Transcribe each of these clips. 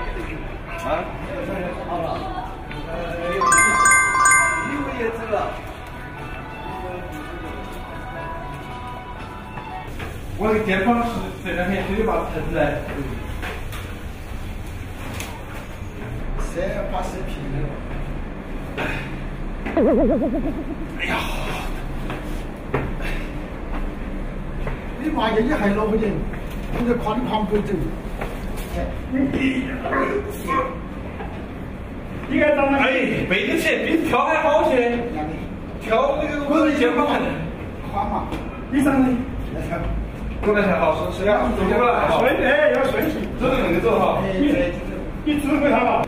啊？好了。你们也知道。我的肩膀是这两天腿把疼的。 把视频了。 哎呀！ 你妈爷爷还老不紧，我在看你旁边走。 你看长得哎，背得起，比跳还好些。跳那个我的肩膀疼。 宽嘛？ 你长得？过来才好，是呀，走过来好。 顺哎，要顺序。 走着那个走哈。 你指挥他吧。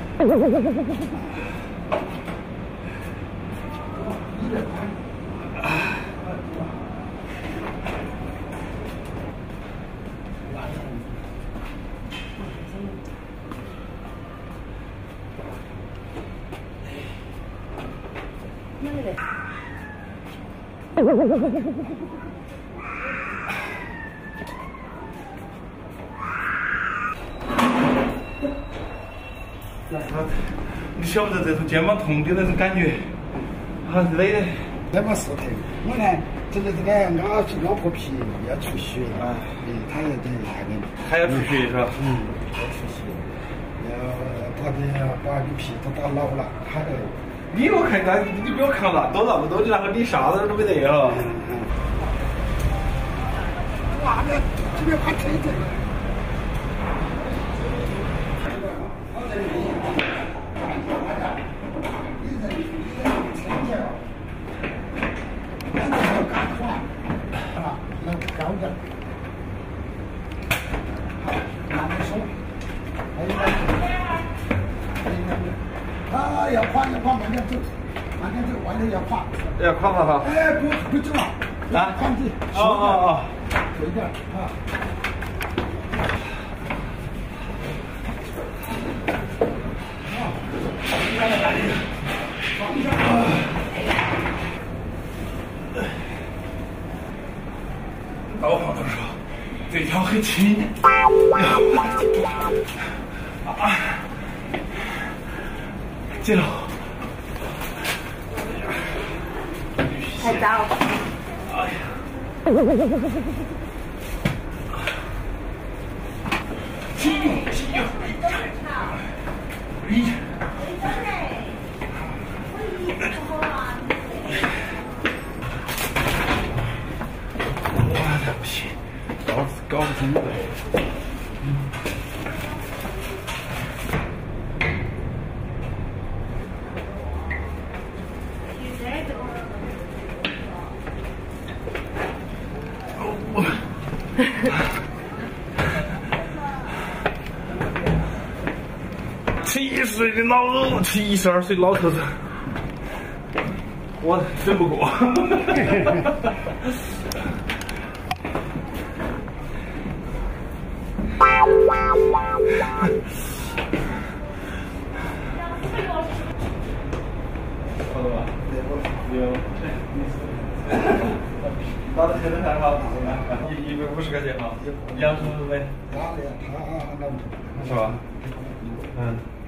你晓不得这种肩膀痛的那种感觉，很累的。 那么是的，我呢，这个咬破皮要出血啊，他要得那个， 还要出血是吧？ 要出血，把你皮都打老了，还得。 你我看他，你比我扛了多那么多，然后你啥子都没得哈。 哇，这边快推着。要快，慢点走，外头要快。 要快嘛哈？ 哎，不走了，啊，快点。 哦。 对点啊。放一下。 老胖子说，这条很轻。进了。 太早。 哎呀！轻用。哇，这不行，搞不清楚。70岁的老72岁老头子，我忍不过。好了吧？有。打的车子还好，150块钱哈，250呗。 哪里啊？他是吧？嗯。